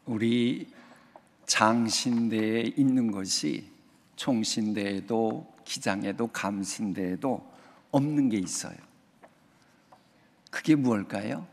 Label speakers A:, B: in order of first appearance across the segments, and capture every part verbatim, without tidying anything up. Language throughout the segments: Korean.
A: 우리 장신대에 있는 것이 총신대에도 기장에도 감신대에도 없는 게 있어요. 그게 무엇일까요?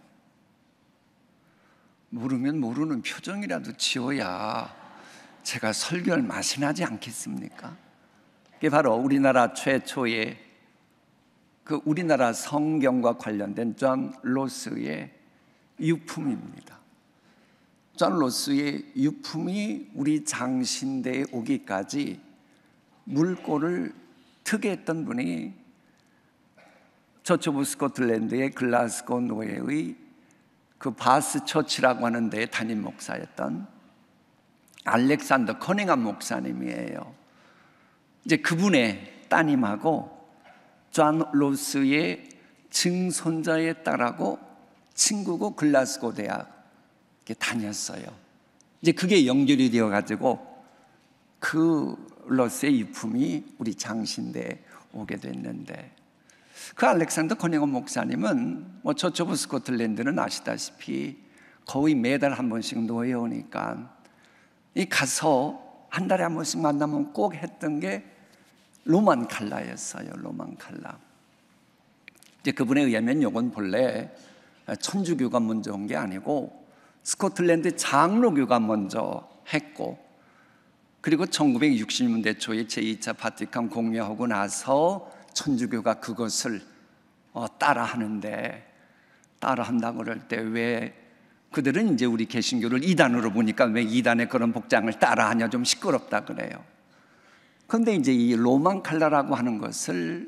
A: 모르면 모르는 표정이라도 지어야 제가 설교할 맛이 나지 않겠습니까? 그게 바로 우리나라 최초의 그 우리나라 성경과 관련된 존 로스의 유품입니다. 존 로스의 유품이 우리 장신대에 오기까지 물꼬를 트게 했던 분이 처치 오브 스코틀랜드의 글라스고 노예의 그 바스 처치라고 하는 데의 담임 목사였던 알렉산더 커닝엄 목사님이에요. 이제 그분의 따님하고 존 로스의 증손자의 딸하고 친구고 글라스고 대학 다녔어요. 이제 그게 연결이 되어 가지고 그 로스의 유품이 우리 장신대에 오게 됐는데, 그 알렉산더 커닝엄 목사님은 뭐 처치 오브 스코틀랜드는 아시다시피 거의 매달 한 번씩 노예 오니까 이 가서 한 달에 한 번씩 만나면 꼭 했던 게 로만 칼라였어요. 로만 칼라. 이제 그분에 의하면 이건 본래 천주교가 먼저 온 게 아니고 스코틀랜드 장로교가 먼저 했고, 그리고 천구백육십 년대 초에 제이 차 바티칸 공여하고 나서 천주교가 그것을 따라하는데, 따라한다고 그럴 때 왜 그들은 이제 우리 개신교를 이단으로 보니까 왜 이단의 그런 복장을 따라하냐, 좀 시끄럽다 그래요. 그런데 이제 이 로만 칼라라고 하는 것을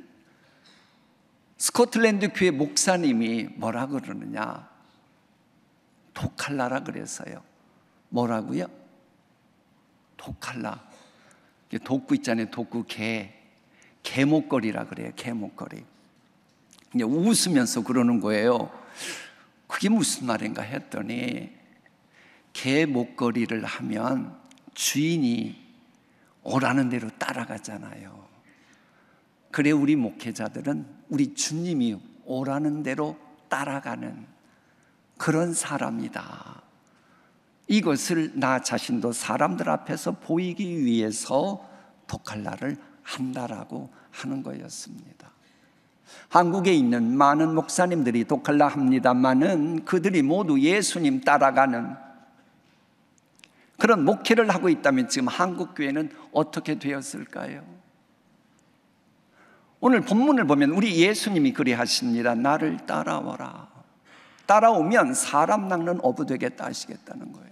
A: 스코틀랜드 교회 목사님이 뭐라 그러느냐, 도칼라라 그랬어요. 뭐라고요? 도칼라. 독구 있잖아요. 독구 개. 개목걸이라 그래요. 개목걸이. 이제 웃으면서 그러는 거예요. 그게 무슨 말인가 했더니, 개목걸이를 하면 주인이 오라는 대로 따라가잖아요. 그래 우리 목회자들은 우리 주님이 오라는 대로 따라가는 그런 사람이다. 이것을 나 자신도 사람들 앞에서 보이기 위해서 도칼라를 한다라고 하는 거였습니다. 한국에 있는 많은 목사님들이 도칼라 합니다만은 그들이 모두 예수님 따라가는 그런 목회를 하고 있다면 지금 한국 교회는 어떻게 되었을까요? 오늘 본문을 보면 우리 예수님이 그리하십니다. 나를 따라와라. 따라오면 사람 낚는 어부 되겠다 하시겠다는 거예요.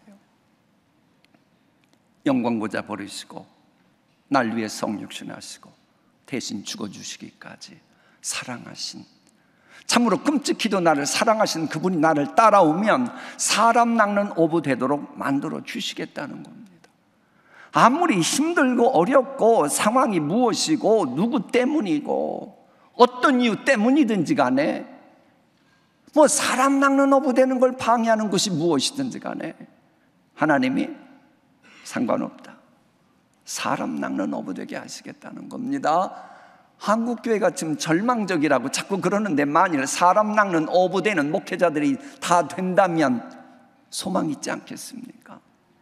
A: 영광 보좌 버리시고 날 위해 성육신하시고 대신 죽어주시기까지 사랑하신, 참으로 끔찍히도 나를 사랑하신 그분이 나를 따라오면 사람 낚는 어부 되도록 만들어 주시겠다는 겁니다. 아무리 힘들고 어렵고 상황이 무엇이고 누구 때문이고 어떤 이유 때문이든지 간에, 뭐 사람 낚는 어부 되는 걸 방해하는 것이 무엇이든지 간에 하나님이 상관없다. 사람 낚는 어부 되게 하시겠다는 겁니다. 한국교회가 지금 절망적이라고 자꾸 그러는데, 만일 사람 낚는 어부 되는 목회자들이 다 된다면 소망 있지 않겠습니까?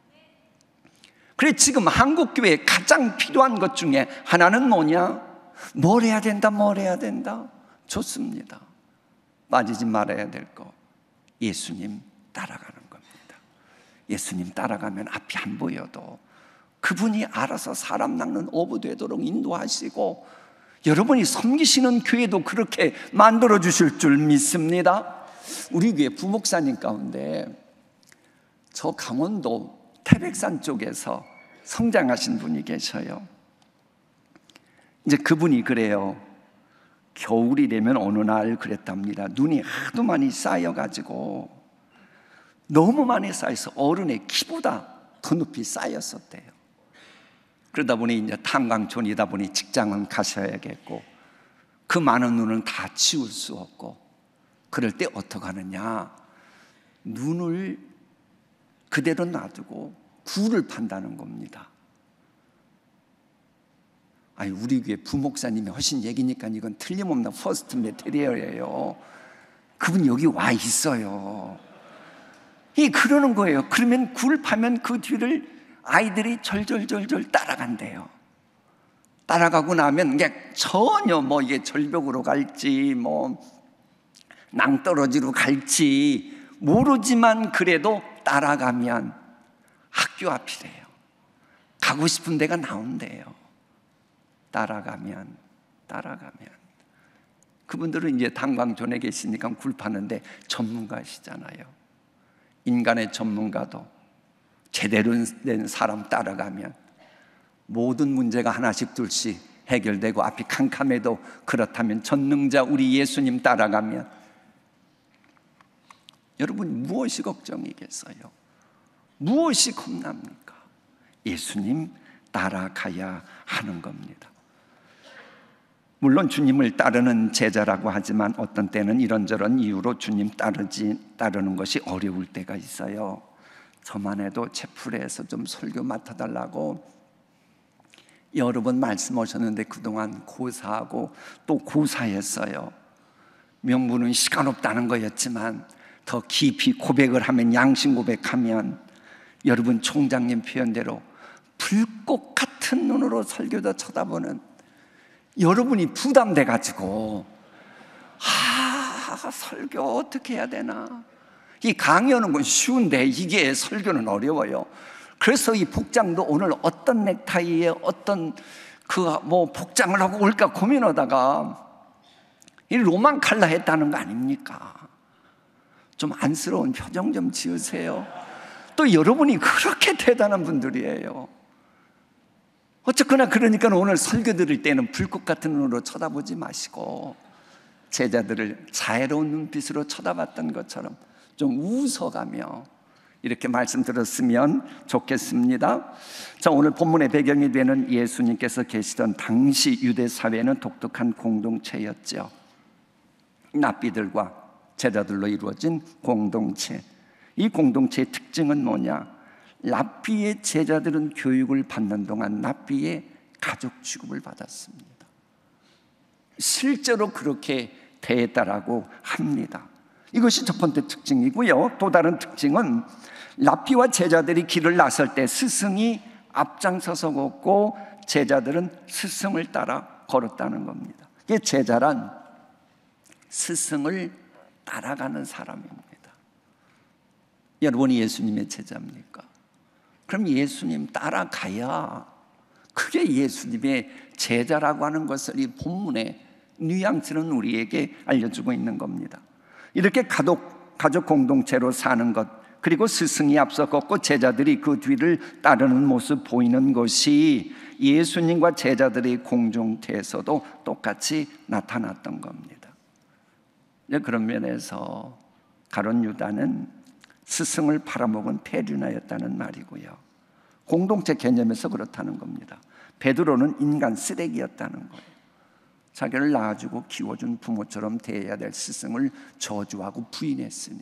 A: 그래 지금 한국교회에 가장 필요한 것 중에 하나는 뭐냐? 뭘 해야 된다, 뭘 해야 된다. 좋습니다. 빠지지 말아야 될 거, 예수님 따라가는 겁니다. 예수님 따라가면 앞이 안 보여도 그분이 알아서 사람 낚는 어부 되도록 인도하시고, 여러분이 섬기시는 교회도 그렇게 만들어 주실 줄 믿습니다. 우리 교회 부목사님 가운데 저 강원도 태백산 쪽에서 성장하신 분이 계셔요. 이제 그분이 그래요. 겨울이 되면 어느 날 그랬답니다. 눈이 하도 많이 쌓여가지고, 너무 많이 쌓여서 어른의 키보다 더 높이 쌓였었대요. 그러다 보니 이제 탄광촌이다 보니 직장은 가셔야겠고, 그 많은 눈은 다 치울 수 없고, 그럴 때 어떻게 하느냐, 눈을 그대로 놔두고 굴을 판다는 겁니다. 아니, 우리 교회 부목사님이 하신 얘기니까 이건 틀림없는 퍼스트 메테리얼이에요. 그분 여기 와 있어요. 이 그러는 거예요. 그러면 굴 파면 그 뒤를 아이들이 절절절절 따라간대요. 따라가고 나면 이게 전혀 뭐 이게 절벽으로 갈지 뭐 낭떠러지로 갈지 모르지만 그래도 따라가면 학교 앞이래요. 가고 싶은 데가 나온대요. 따라가면 따라가면 그분들은 이제 탄광존에 계시니까 굴 파는데 전문가시잖아요. 인간의 전문가도 제대로 된 사람 따라가면 모든 문제가 하나씩 둘씩 해결되고 앞이 캄캄해도 그렇다면 전능자 우리 예수님 따라가면 여러분 무엇이 걱정이겠어요? 무엇이 겁납니까? 예수님 따라가야 하는 겁니다. 물론 주님을 따르는 제자라고 하지만 어떤 때는 이런저런 이유로 주님 따르지, 따르는 것이 어려울 때가 있어요. 저만 해도 채플에서 좀 설교 맡아달라고 여러 번 말씀하셨는데 그동안 고사하고 또 고사했어요. 명분은 시간 없다는 거였지만 더 깊이 고백을 하면, 양심 고백하면 여러분 총장님 표현대로 불꽃 같은 눈으로 설교자 쳐다보는 여러분이 부담돼 가지고 아 설교 어떻게 해야 되나, 이 강의하는 건 쉬운데 이게 설교는 어려워요. 그래서 이 복장도 오늘 어떤 넥타이에 어떤 그 뭐 복장을 하고 올까 고민하다가 이 로만 칼라 했다는 거 아닙니까? 좀 안쓰러운 표정 좀 지으세요. 또 여러분이 그렇게 대단한 분들이에요. 어쨌거나 그러니까 오늘 설교 드릴 때는 불꽃 같은 눈으로 쳐다보지 마시고 제자들을 자애로운 눈빛으로 쳐다봤던 것처럼 좀 웃어가며 이렇게 말씀 들었으면 좋겠습니다. 자, 오늘 본문의 배경이 되는 예수님께서 계시던 당시 유대 사회는 독특한 공동체였죠. 랍비들과 제자들로 이루어진 공동체. 이 공동체의 특징은 뭐냐? 랍비의 제자들은 교육을 받는 동안 랍비의 가족 취급을 받았습니다. 실제로 그렇게 대했다라고 합니다. 이것이 첫 번째 특징이고요. 또 다른 특징은 랍비와 제자들이 길을 나설 때 스승이 앞장서서 걷고 제자들은 스승을 따라 걸었다는 겁니다. 이게 제자란 스승을 따라가는 사람입니다. 여러분이 예수님의 제자입니까? 그럼 예수님 따라가야 그게 예수님의 제자라고 하는 것을 이 본문의 뉘앙스는 우리에게 알려주고 있는 겁니다. 이렇게 가족, 가족 공동체로 사는 것, 그리고 스승이 앞서 걷고 제자들이 그 뒤를 따르는 모습 보이는 것이 예수님과 제자들의 공동체에서도 똑같이 나타났던 겁니다. 그런 면에서 가룟 유다는 스승을 팔아먹은 페류나였다는 말이고요. 공동체 개념에서 그렇다는 겁니다. 베드로는 인간 쓰레기였다는 거예요. 자기를 낳아주고 키워준 부모처럼 대해야 될 스승을 저주하고 부인했으니.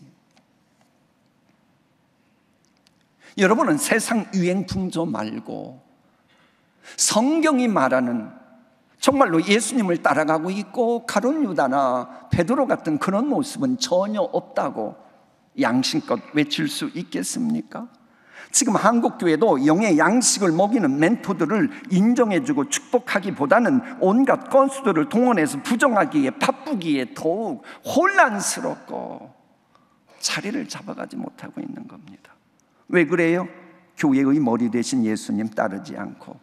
A: 여러분은 세상 유행 풍조 말고 성경이 말하는 정말로 예수님을 따라가고 있고 가룟 유다나 베드로 같은 그런 모습은 전혀 없다고 양심껏 외칠 수 있겠습니까? 지금 한국교회도 영의 양식을 먹이는 멘토들을 인정해주고 축복하기보다는 온갖 건수들을 동원해서 부정하기에 바쁘기에 더욱 혼란스럽고 자리를 잡아가지 못하고 있는 겁니다. 왜 그래요? 교회의 머리 대신 예수님 따르지 않고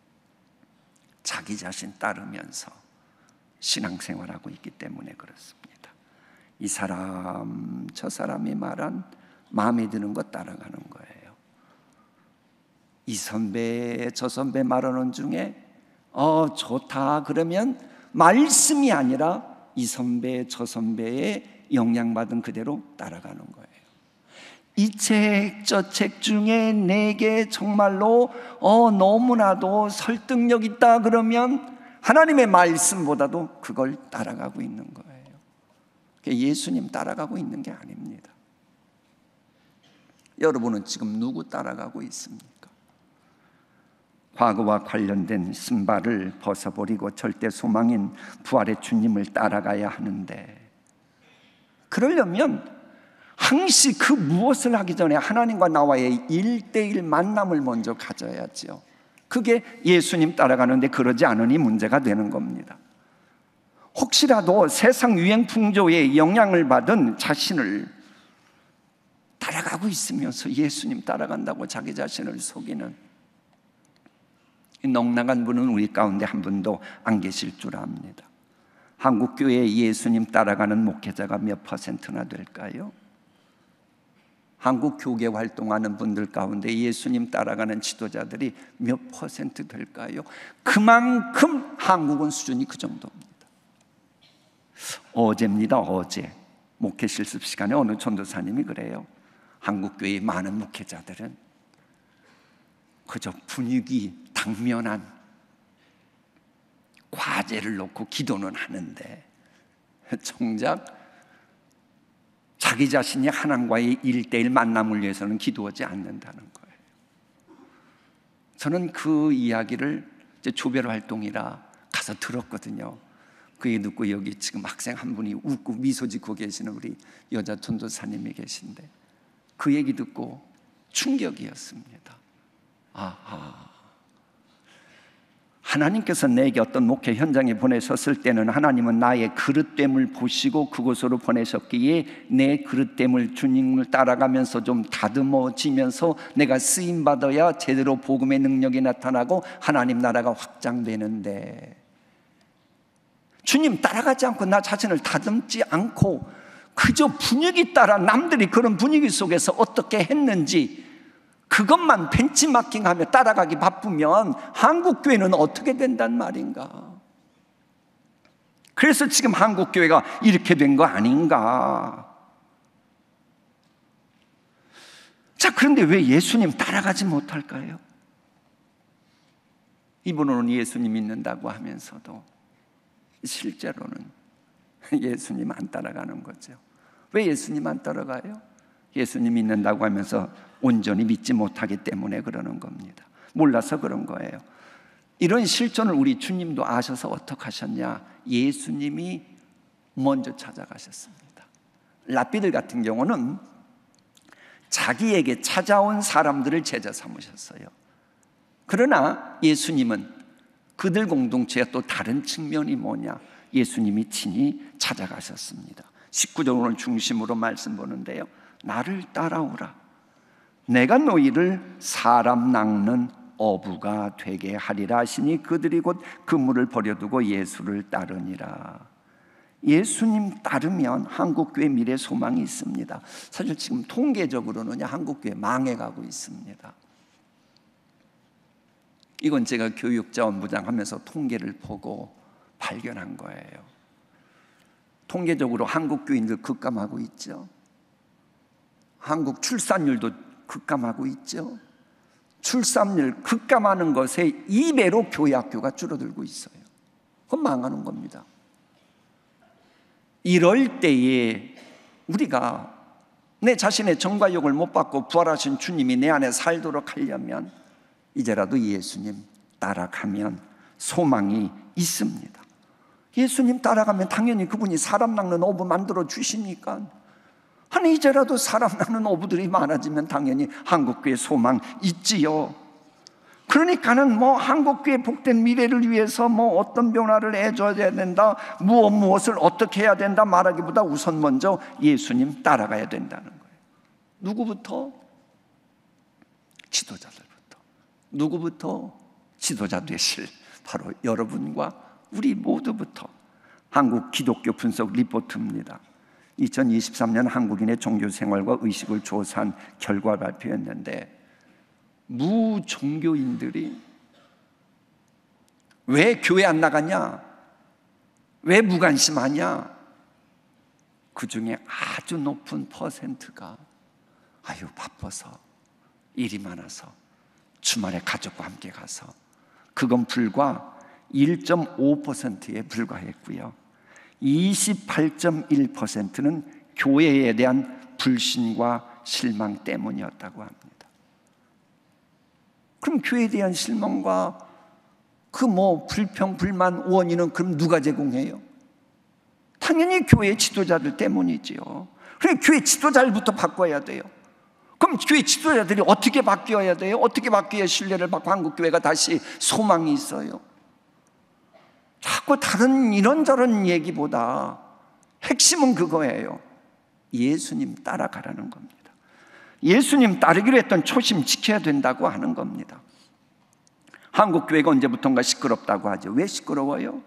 A: 자기 자신 따르면서 신앙생활하고 있기 때문에 그렇습니다. 이 사람 저 사람이 말한 마음에 드는 것 따라가는 거예요. 이 선배 저 선배 말하는 중에 어 좋다 그러면 말씀이 아니라 이 선배 저 선배의 영향받은 그대로 따라가는 거예요. 이 책 저 책 중에 내게 정말로 어 너무나도 설득력 있다 그러면 하나님의 말씀보다도 그걸 따라가고 있는 거예요. 예수님 따라가고 있는 게 아닙니다. 여러분은 지금 누구 따라가고 있습니까? 과거와 관련된 신발을 벗어버리고 절대 소망인 부활의 주님을 따라가야 하는데, 그러려면 항시 그 무엇을 하기 전에 하나님과 나와의 일대일 만남을 먼저 가져야죠. 그게 예수님 따라가는데 그러지 않으니 문제가 되는 겁니다. 혹시라도 세상 유행 풍조에 영향을 받은 자신을 따라가고 있으면서 예수님 따라간다고 자기 자신을 속이는 넉나간 분은 우리 가운데 한 분도 안 계실 줄 압니다. 한국교회에 예수님 따라가는 목회자가 몇 퍼센트나 될까요? 한국 교계 활동하는 분들 가운데 예수님 따라가는 지도자들이 몇 퍼센트 될까요? 그만큼 한국은 수준이 그 정도입니다. 어제입니다. 어제 목회 실습 시간에 어느 전도사님이 그래요. 한국교회의 많은 목회자들은 그저 분위기 당면한 과제를 놓고 기도는 하는데 정작 자기 자신이 하나님과의 일대일 만남을 위해서는 기도하지 않는다는 거예요. 저는 그 이야기를 이제 조별 활동이라 가서 들었거든요. 그 얘기 듣고 여기 지금 학생 한 분이 웃고 미소 짓고 계시는 우리 여자 전도사님이 계신데 그 얘기 듣고 충격이었습니다. 아하, 하나님께서 내게 어떤 목회 현장에 보내셨을 때는 하나님은 나의 그릇됨을 보시고 그곳으로 보내셨기에 내 그릇됨을 주님을 따라가면서 좀 다듬어지면서 내가 쓰임받아야 제대로 복음의 능력이 나타나고 하나님 나라가 확장되는데, 주님 따라가지 않고 나 자신을 다듬지 않고 그저 분위기 따라 남들이 그런 분위기 속에서 어떻게 했는지 그것만 벤치마킹하며 따라가기 바쁘면 한국교회는 어떻게 된단 말인가? 그래서 지금 한국교회가 이렇게 된 거 아닌가? 자, 그런데 왜 예수님 따라가지 못할까요? 이분은 예수님 믿는다고 하면서도 실제로는 예수님 안 따라가는 거죠. 왜 예수님 안 따라가요? 예수님 믿는다고 하면서 온전히 믿지 못하기 때문에 그러는 겁니다. 몰라서 그런 거예요. 이런 실존을 우리 주님도 아셔서 어떻게 하셨냐? 예수님이 먼저 찾아가셨습니다. 랍비들 같은 경우는 자기에게 찾아온 사람들을 제자 삼으셨어요. 그러나 예수님은 그들 공동체의 또 다른 측면이 뭐냐? 예수님이 친히 찾아가셨습니다. 십구 절 오늘 중심으로 말씀 보는데요, 나를 따라오라. 내가 너희를 사람 낚는 어부가 되게 하리라 하시니 그들이 곧 그물을 버려두고 예수를 따르니라. 예수님 따르면 한국교회 미래 소망이 있습니다. 사실 지금 통계적으로는 한국교회 망해가고 있습니다. 이건 제가 교육자원부장 하면서 통계를 보고 발견한 거예요. 통계적으로 한국 교인들 급감하고 있죠. 한국 출산율도 급감하고 있죠. 출산율 급감하는 것에 이 배로 교회 학교가 줄어들고 있어요. 그건 망하는 겁니다. 이럴 때에 우리가 내 자신의 정과욕을 못 받고 부활하신 주님이 내 안에 살도록 하려면 이제라도 예수님 따라가면 소망이 있습니다. 예수님 따라가면 당연히 그분이 사람 낚는 어부 만들어 주시니까, 아니 이제라도 사람 낚는 어부들이 많아지면 당연히 한국교회 소망 있지요. 그러니까는 뭐 한국교회 복된 미래를 위해서 뭐 어떤 변화를 해줘야 된다, 무엇 무엇을 어떻게 해야 된다 말하기보다 우선 먼저 예수님 따라가야 된다는 거예요. 누구부터? 지도자들부터. 누구부터? 지도자 되실 바로 여러분과 우리 모두부터. 한국 기독교 분석 리포트입니다. 이천이십삼 년 한국인의 종교생활과 의식을 조사한 결과 발표했는데, 무종교인들이 왜 교회 안 나가냐? 왜 무관심하냐? 그 중에 아주 높은 퍼센트가 아유 바빠서, 일이 많아서, 주말에 가족과 함께 가서, 그건 불과 일 점 오 퍼센트에 불과했고요. 이십팔 점 일 퍼센트는 교회에 대한 불신과 실망 때문이었다고 합니다. 그럼 교회에 대한 실망과 그 뭐 불평, 불만, 원인은 그럼 누가 제공해요? 당연히 교회 지도자들 때문이지요. 그러니까 교회 지도자들부터 바꿔야 돼요. 그럼 교회 지도자들이 어떻게 바뀌어야 돼요? 어떻게 바뀌어야 신뢰를 받고 한국교회가 다시 소망이 있어요? 자꾸 다른 이런저런 얘기보다 핵심은 그거예요. 예수님 따라가라는 겁니다. 예수님 따르기로 했던 초심 지켜야 된다고 하는 겁니다. 한국교회가 언제부턴가 시끄럽다고 하죠. 왜 시끄러워요?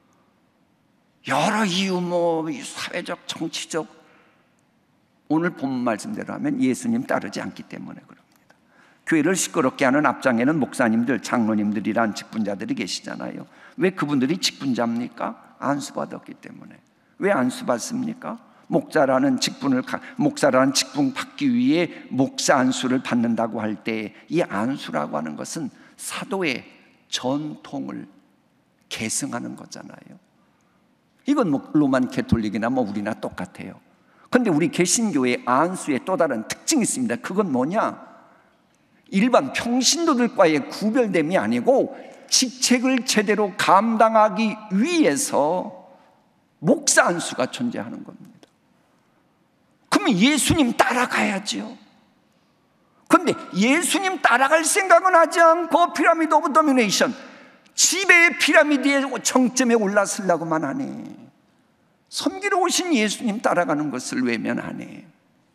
A: 여러 이유, 뭐 사회적, 정치적, 오늘 본문 말씀대로 하면 예수님 따르지 않기 때문에 그럽니다. 교회를 시끄럽게 하는 앞장에는 목사님들, 장로님들이란 직분자들이 계시잖아요. 왜 그분들이 직분자입니까? 안수받았기 때문에. 왜 안수받습니까? 목자라는 직분을, 목사라는 직분 받기 위해 목사 안수를 받는다고 할 때 이 안수라고 하는 것은 사도의 전통을 계승하는 거잖아요. 이건 뭐 로만 캐톨릭이나 뭐 우리나 똑같아요. 그런데 우리 개신교의 안수에 또 다른 특징이 있습니다. 그건 뭐냐? 일반 평신도들과의 구별됨이 아니고 직책을 제대로 감당하기 위해서 목사 안수가 존재하는 겁니다. 그러면 예수님 따라가야죠. 그런데 예수님 따라갈 생각은 하지 않고 피라미드 오브 도미네이션, 지배의 피라미드의 정점에 올라서려고만 하네. 섬기러 오신 예수님 따라가는 것을 외면하네.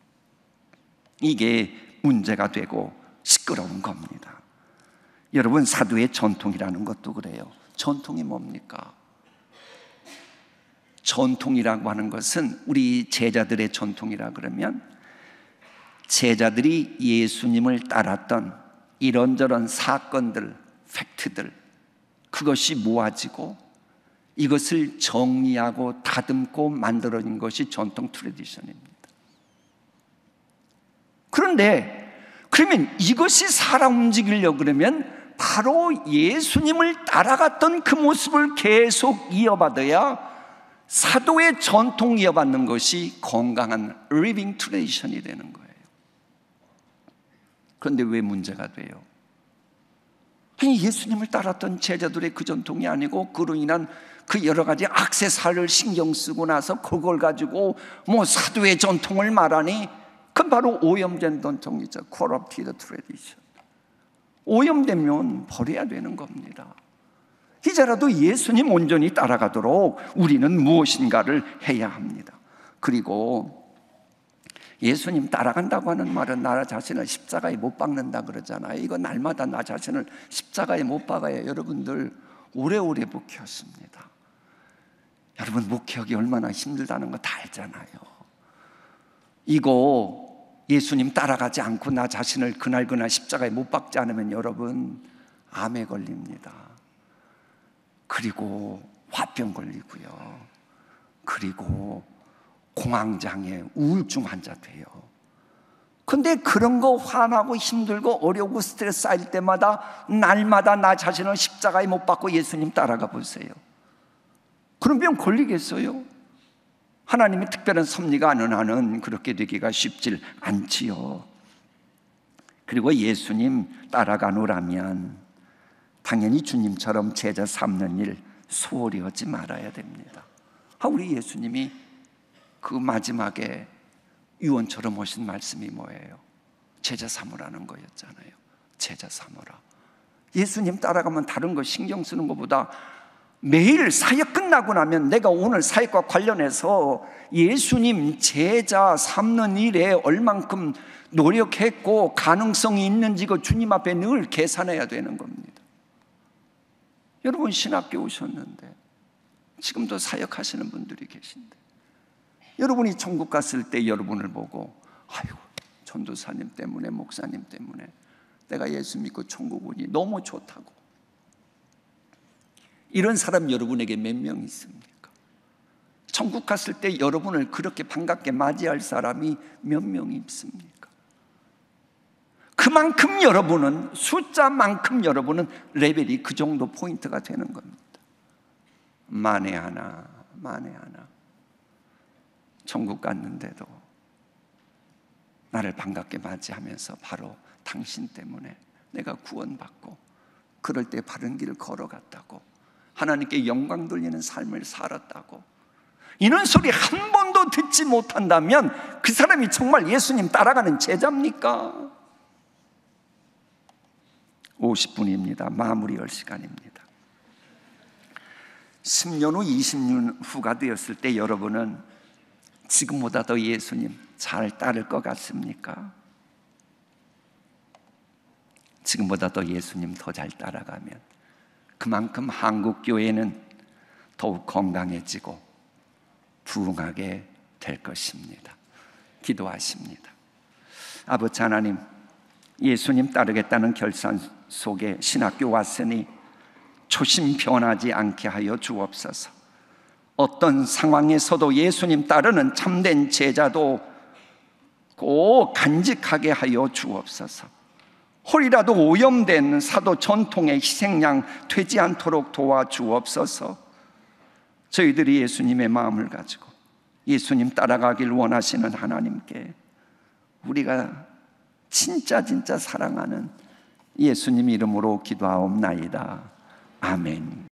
A: 이게 문제가 되고 시끄러운 겁니다. 여러분, 사도의 전통이라는 것도 그래요. 전통이 뭡니까? 전통이라고 하는 것은 우리 제자들의 전통이라 그러면 제자들이 예수님을 따랐던 이런저런 사건들, 팩트들, 그것이 모아지고 이것을 정리하고 다듬고 만들어진 것이 전통 트래디션입니다. 그런데 그러면 이것이 살아 움직이려고 그러면 바로 예수님을 따라갔던 그 모습을 계속 이어받아야 사도의 전통 이어받는 것이 건강한 리빙 트래디션이 되는 거예요. 그런데 왜 문제가 돼요? 아니, 예수님을 따랐던 제자들의 그 전통이 아니고 그로 인한 그 여러 가지 액세서리를 신경 쓰고 나서 그걸 가지고 뭐 사도의 전통을 말하니 그건 바로 오염된 전통이죠. Corrupted tradition. 오염되면 버려야 되는 겁니다. 이제라도 예수님 온전히 따라가도록 우리는 무엇인가를 해야 합니다. 그리고 예수님 따라간다고 하는 말은 나 자신을 십자가에 못 박는다 그러잖아요. 이거 날마다 나 자신을 십자가에 못 박아야 여러분들 오래오래 목회했습니다. 여러분, 목회하기 얼마나 힘들다는 거 다 알잖아요. 이거 예수님 따라가지 않고 나 자신을 그날그날 십자가에 못 박지 않으면 여러분 암에 걸립니다. 그리고 화병 걸리고요. 그리고 공황장애, 우울증 환자 돼요. 근데 그런 거 화나고 힘들고 어려우고 스트레스 쌓일 때마다 날마다 나 자신을 십자가에 못 박고 예수님 따라가 보세요. 그런 병 걸리겠어요? 하나님의 특별한 섭리가 아는 한은 그렇게 되기가 쉽질 않지요. 그리고 예수님 따라가노라면 당연히 주님처럼 제자 삼는 일 소홀히 하지 말아야 됩니다. 아, 우리 예수님이 그 마지막에 유언처럼 하신 말씀이 뭐예요? 제자 삼으라는 거였잖아요. 제자 삼으라. 예수님 따라가면 다른 거 신경 쓰는 것보다 매일 사역 끝나고 나면 내가 오늘 사역과 관련해서 예수님 제자 삼는 일에 얼만큼 노력했고 가능성이 있는지 그 주님 앞에 늘 계산해야 되는 겁니다. 여러분, 신학교 오셨는데 지금도 사역하시는 분들이 계신데 여러분이 천국 갔을 때 여러분을 보고 아이고, 전도사님 때문에, 목사님 때문에 내가 예수 믿고 천국 오니 너무 좋다고, 이런 사람 여러분에게 몇 명 있습니까? 천국 갔을 때 여러분을 그렇게 반갑게 맞이할 사람이 몇 명이 있습니까? 그만큼 여러분은, 숫자만큼 여러분은 레벨이 그 정도 포인트가 되는 겁니다. 만에 하나, 만에 하나 천국 갔는데도 나를 반갑게 맞이하면서 바로 당신 때문에 내가 구원받고 그럴 때 바른 길을 걸어갔다고, 하나님께 영광 돌리는 삶을 살았다고, 이런 소리 한 번도 듣지 못한다면 그 사람이 정말 예수님 따라가는 제자입니까? 오십 분입니다. 마무리할 시간입니다. 십 년 후, 이십 년 후가 되었을 때 여러분은 지금보다 더 예수님 잘 따를 것 같습니까? 지금보다 더 예수님 더 잘 따라가면 그만큼 한국교회는 더욱 건강해지고 부흥하게 될 것입니다. 기도하십니다. 아버지 하나님, 예수님 따르겠다는 결산 속에 신학교 왔으니 초심 변하지 않게 하여 주옵소서. 어떤 상황에서도 예수님 따르는 참된 제자도 꼭 간직하게 하여 주옵소서. 홀이라도 오염된 사도 전통의 희생양 되지 않도록 도와주옵소서. 저희들이 예수님의 마음을 가지고 예수님 따라가길 원하시는 하나님께 우리가 진짜 진짜 사랑하는 예수님 이름으로 기도하옵나이다. 아멘.